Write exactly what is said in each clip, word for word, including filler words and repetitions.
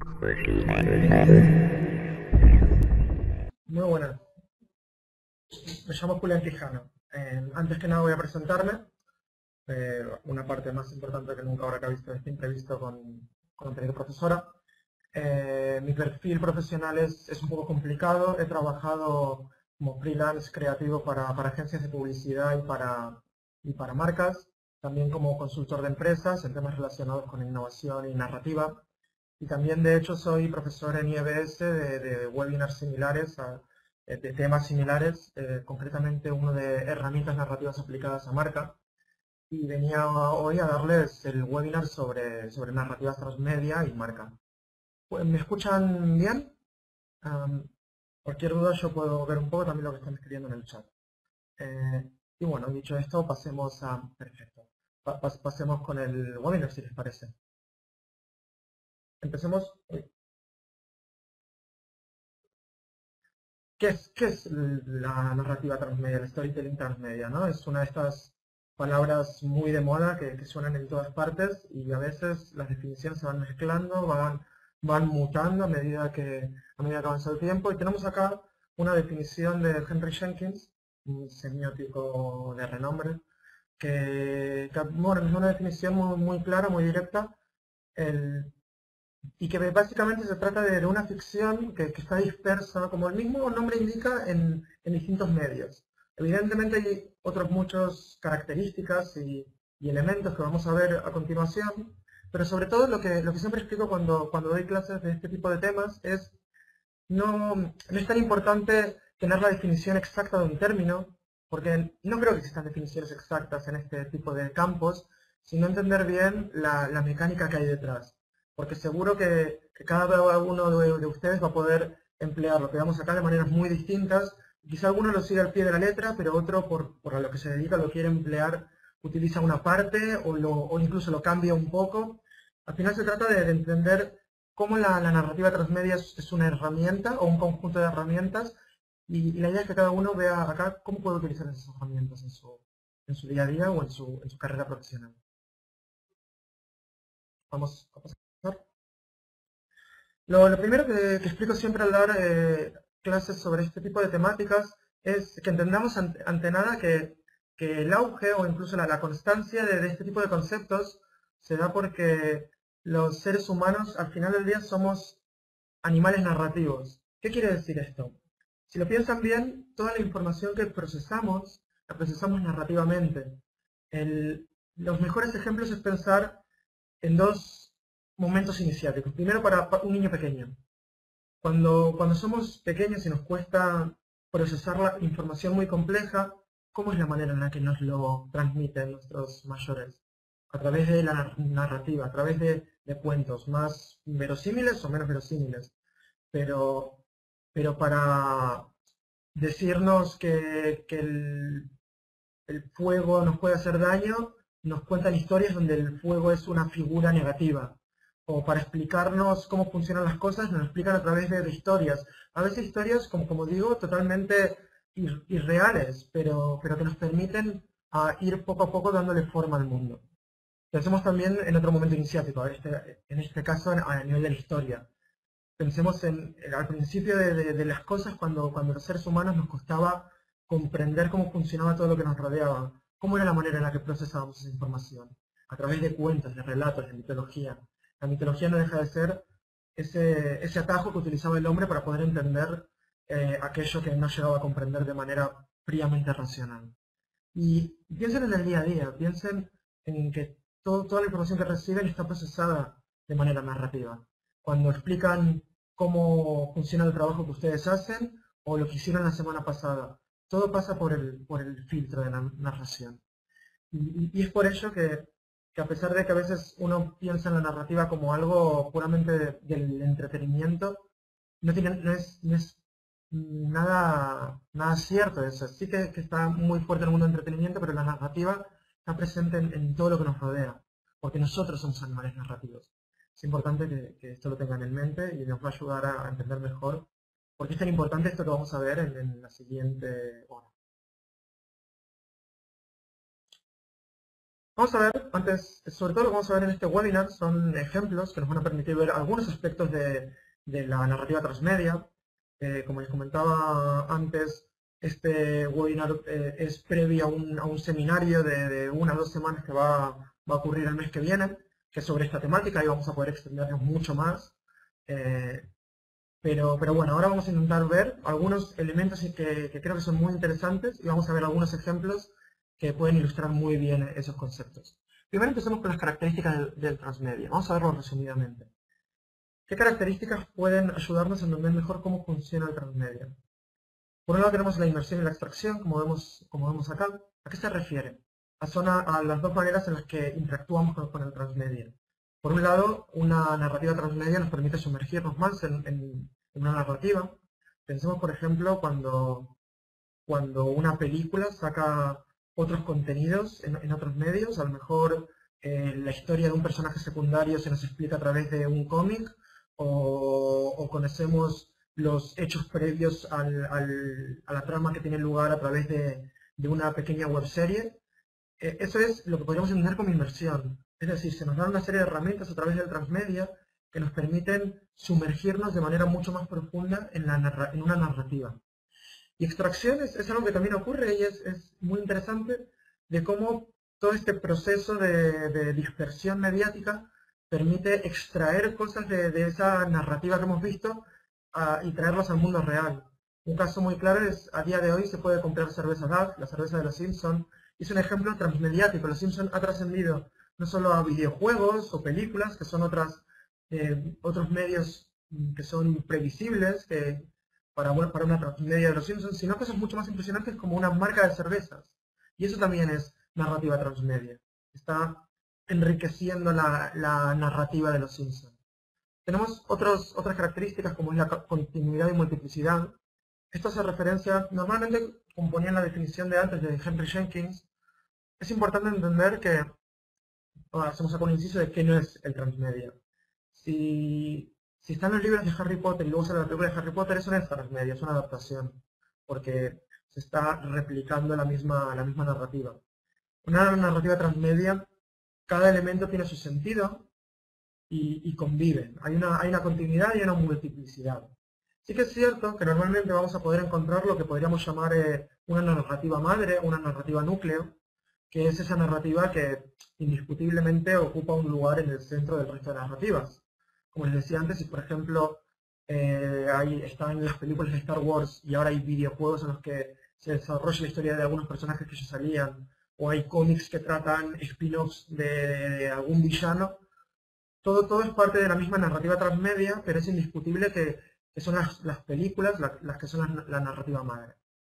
Muy buenas, me llamo Julián Quijano. Eh, antes que nada voy a presentarme, eh, una parte más importante que nunca ahora que ha visto este imprevisto con, con tener profesora. Eh, mi perfil profesional es, es un poco complicado, he trabajado como freelance creativo para, para agencias de publicidad y para, y para marcas, también como consultor de empresas en temas relacionados con innovación y narrativa. Y también, de hecho, soy profesor en I E B S de, de webinars similares, a- eh, de temas similares, eh, concretamente uno de herramientas narrativas aplicadas a marca. Y venía hoy a darles el webinar sobre, sobre narrativas transmedia y marca. Pues, ¿me escuchan bien? Am, Cualquier duda yo puedo ver un poco también lo que están escribiendo en el chat. Eh, y bueno, dicho esto, pasemos a... Perfecto. Pa- pas- pasemos con el webinar, si les parece. Empecemos. Uy, ¿Qué es, qué es la narrativa transmedia, el storytelling transmedia, ¿no? Es una de estas palabras muy de moda que, que suenan en todas partes y a veces las definiciones se van mezclando, van, van mutando a medida que, a medida que avanza el tiempo. Y tenemos acá una definición de Henry Jenkins, un semiótico de renombre, que, que, bueno, es una definición muy, muy clara, muy directa. El, y que básicamente se trata de, de una ficción que, que está dispersa, como el mismo nombre indica, en, en distintos medios. Evidentemente hay otras muchas características y, y elementos que vamos a ver a continuación, pero sobre todo lo que, lo que siempre explico cuando, cuando doy clases de este tipo de temas es no, no es tan importante tener la definición exacta de un término, porque no creo que existan definiciones exactas en este tipo de campos, sino entender bien la, la mecánica que hay detrás. Porque seguro que, que cada uno de, de ustedes va a poder emplear lo que vemos acá de maneras muy distintas. Quizá alguno lo siga al pie de la letra, pero otro, por, por a lo que se dedica, lo quiere emplear, utiliza una parte o, lo, o incluso lo cambia un poco. Al final se trata de, de entender cómo la, la narrativa transmedia es, es, una herramienta o un conjunto de herramientas y, y, la idea es que cada uno vea acá cómo puede utilizar esas herramientas en su, en su día a día o en su, en su carrera profesional. Vamos a pasar. Lo, lo primero que, que, explico siempre al dar eh, clases sobre este tipo de temáticas es que entendamos ante, ante nada que, que, el auge o incluso la, la constancia de, de este tipo de conceptos se da porque los seres humanos al final del día somos animales narrativos. ¿Qué quiere decir esto? Si lo piensan bien, toda la información que procesamos, la procesamos narrativamente. El, los mejores ejemplos es pensar en dos momentos iniciáticos. Primero, para un niño pequeño. Cuando, cuando somos pequeños y nos cuesta procesar la información muy compleja, ¿cómo es la manera en la que nos lo transmiten nuestros mayores? A través de la narrativa, a través de, de cuentos, más verosímiles o menos verosímiles. Pero, pero para decirnos que, que el, el fuego nos puede hacer daño, nos cuentan historias donde el fuego es una figura negativa. O para explicarnos cómo funcionan las cosas, nos lo explican a través de, de historias. A veces historias, como, como digo, totalmente ir- irreales, pero, pero que nos permiten a ir poco a poco dándole forma al mundo. Pensemos también en otro momento iniciático, este- en este caso a nivel de la historia. Pensemos en, en- al principio de, de- de las cosas, cuando, cuando los seres humanos nos costaba comprender cómo funcionaba todo lo que nos rodeaba, cómo era la manera en la que procesábamos esa información, a través de cuentos, de relatos, de mitología. La mitología no deja de ser ese, ese atajo que utilizaba el hombre para poder entender eh, aquello que no llegaba a comprender de manera fríamente racional. Y piensen en el día a día, piensen en que todo- toda la información que reciben está procesada de manera narrativa. Cuando explican cómo funciona el trabajo que ustedes hacen o lo que hicieron la semana pasada, todo pasa por el, por el filtro de la narración. Y, y- y es por ello que, que a pesar de que a veces uno piensa en la narrativa como algo puramente de- del entretenimiento, no, tiene, no, es, no es nada, nada cierto eso. Sí que, que está muy fuerte en el mundo del entretenimiento, pero la narrativa está presente en, en todo lo que nos rodea, porque nosotros somos animales narrativos. Es importante que, que esto lo tengan en mente y nos va a ayudar a, a entender mejor por qué es tan importante esto que vamos a ver en, en la siguiente hora. Vamos a ver, antes, sobre todo lo que vamos a ver en este webinar son ejemplos que nos van a permitir ver algunos aspectos de, de la narrativa transmedia. Eh, como les comentaba antes, este webinar eh, es previo a un, a un seminario de, de una o dos semanas que va, va a ocurrir el mes que viene, que es sobre esta temática, y vamos a poder extendernos mucho más. Eh, pero, pero bueno, ahora vamos a intentar ver algunos elementos que, que creo que son muy interesantes y vamos a ver algunos ejemplos que pueden ilustrar muy bien esos conceptos. Primero empecemos con las características del, del transmedia. Vamos a verlo resumidamente. ¿Qué características pueden ayudarnos a entender mejor cómo funciona el transmedia? Por un lado tenemos la inmersión y la abstracción, como vemos, como vemos acá. ¿A qué se refiere? A, son a, a las dos maneras en las que interactuamos con, con el transmedia. Por un lado, una narrativa transmedia nos permite sumergirnos más en, en, en una narrativa. Pensemos, por ejemplo, cuando, cuando una película saca otros contenidos en, en otros medios. A lo mejor eh, la historia de un personaje secundario se nos explica a través de un cómic, o, o conocemos los hechos previos al, al, a la trama que tiene lugar a través de, de una pequeña webserie. Eh, eso es lo que podríamos entender como inmersión. Es decir, se nos dan una serie de herramientas a través del transmedia que nos permiten sumergirnos de manera mucho más profunda en, la, en una narrativa. Y extracción es, es algo que también ocurre y es, es muy interesante de cómo todo este proceso de, de dispersión mediática permite extraer cosas de, de esa narrativa que hemos visto uh, y traerlas al mundo real. Un caso muy claro es, a día de hoy se puede comprar cerveza D A F, la cerveza de los Simpsons. Es un ejemplo transmediático. Los Simpsons ha trascendido no solo a videojuegos o películas, que son otras, eh, otros medios que son previsibles, que, para, para una transmedia de los Simpsons, sino cosas mucho más impresionantes como una marca de cervezas. Y eso también es narrativa transmedia. Está enriqueciendo la, la narrativa de los Simpsons. Tenemos otros, otras características como es la continuidad y multiplicidad. Esto hace referencia, normalmente, como ponía en la definición de antes de Henry Jenkins, es importante entender que, ahora hacemos acá un inciso de qué no es el transmedia. Si, si están los libros de Harry Potter y luego sale la película de Harry Potter, eso no es transmedia, es una adaptación, porque se está replicando la misma, la misma narrativa. Una narrativa transmedia, cada elemento tiene su sentido y, y conviven. Hay una, hay una continuidad y una multiplicidad. Sí que es cierto que normalmente vamos a poder encontrar lo que podríamos llamar eh, una narrativa madre, una narrativa núcleo, que es esa narrativa que indiscutiblemente ocupa un lugar en el centro del resto de narrativas. Como les decía antes, si por ejemplo eh, ahí están las películas de Star Wars y ahora hay videojuegos en los que se desarrolla la historia de algunos personajes que ya salían, o hay cómics que tratan spin-offs de, de algún villano, todo, todo es parte de la misma narrativa transmedia, pero es indiscutible que, que son las, las películas la, las que son la, la narrativa madre,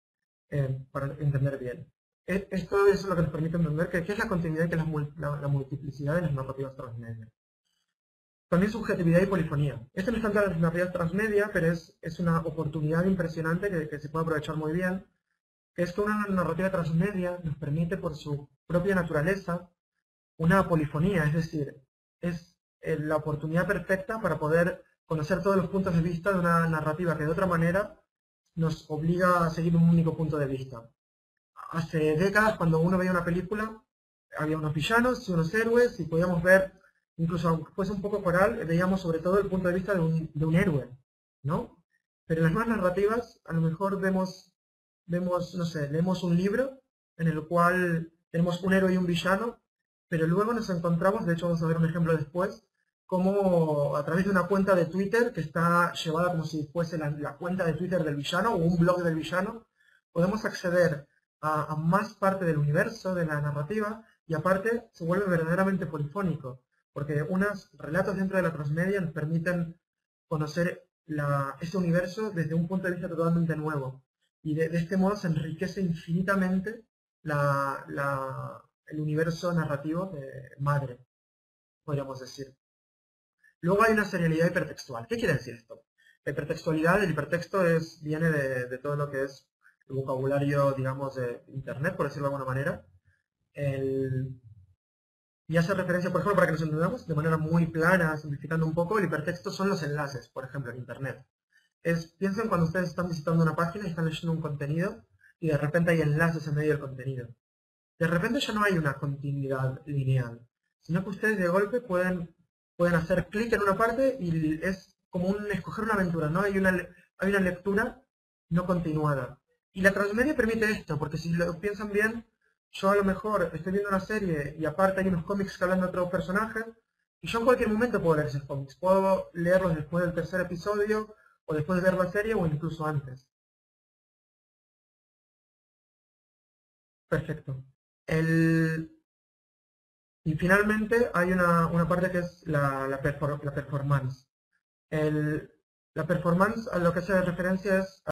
eh, para entender bien. Esto es lo que nos permite entender que, qué es la continuidad y qué es la, la, la multiplicidad de las narrativas transmedia. También subjetividad y polifonía. Esto no es tanto la narrativa transmedia, pero es, es una oportunidad impresionante que, que se puede aprovechar muy bien, que es que una narrativa transmedia nos permite por su propia naturaleza una polifonía, es decir, es la oportunidad perfecta para poder conocer todos los puntos de vista de una narrativa que de otra manera nos obliga a seguir un único punto de vista. Hace décadas, cuando uno veía una película, había unos villanos y unos héroes y podíamos ver, incluso aunque fuese un poco coral, veíamos sobre todo el punto de vista de un, de un héroe, ¿no? Pero en las más narrativas, a lo mejor vemos, vemos, no sé, leemos un libro en el cual tenemos un héroe y un villano, pero luego nos encontramos, de hecho vamos a ver un ejemplo después, como a través de una cuenta de Twitter que está llevada como si fuese la, la cuenta de Twitter del villano o un blog del villano, podemos acceder a, a más parte del universo de la narrativa y aparte se vuelve verdaderamente polifónico, porque unos relatos dentro de la transmedia nos permiten conocer la, ese universo desde un punto de vista totalmente nuevo. Y de, de este modo se enriquece infinitamente la, la, el universo narrativo de madre, podríamos decir. Luego hay una serialidad hipertextual. ¿Qué quiere decir esto? La hipertextualidad, el hipertexto es, viene de, de todo lo que es el vocabulario, digamos, de Internet, por decirlo de alguna manera. El, y hace referencia, por ejemplo, para que nos entendamos de manera muy plana, simplificando un poco, el hipertexto son los enlaces, por ejemplo, en Internet. Es, piensen cuando ustedes están visitando una página y están leyendo un contenido y de repente hay enlaces en medio del contenido. de repente ya no hay una continuidad lineal, sino que ustedes de golpe pueden, pueden hacer clic en una parte y es como un escoger una aventura, ¿no? Hay una, hay una lectura no continuada. Y la transmedia permite esto, porque si lo piensan bien, yo a lo mejor estoy viendo una serie y aparte hay unos cómics que hablan de otros personajes, y yo en cualquier momento puedo leer esos cómics. Puedo leerlos después del tercer episodio, o después de ver la serie, o incluso antes. Perfecto. El... Y finalmente hay una, una parte que es la, la, perfor la performance. El, la performance a lo que hace referencia es